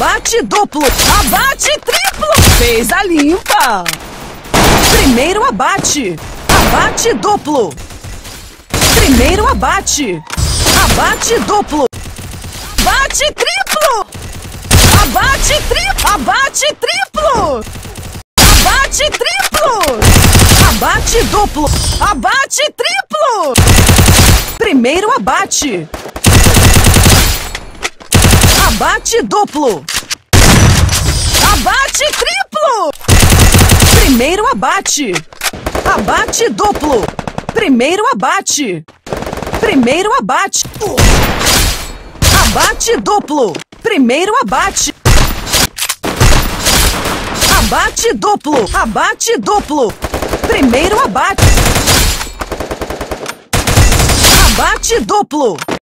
Abate duplo. Abate triplo. Fez a limpa. Primeiro abate. Abate duplo. Primeiro abate. Abate duplo. Abate triplo. Abate triplo. Abate triplo. Abate triplo. Abate duplo. Abate triplo. Primeiro abate. Abate duplo. Abate triplo. Primeiro abate. Abate duplo. Primeiro abate. Primeiro abate. Abate duplo. Primeiro abate. Abate duplo. Abate duplo. Primeiro abate. Abate duplo.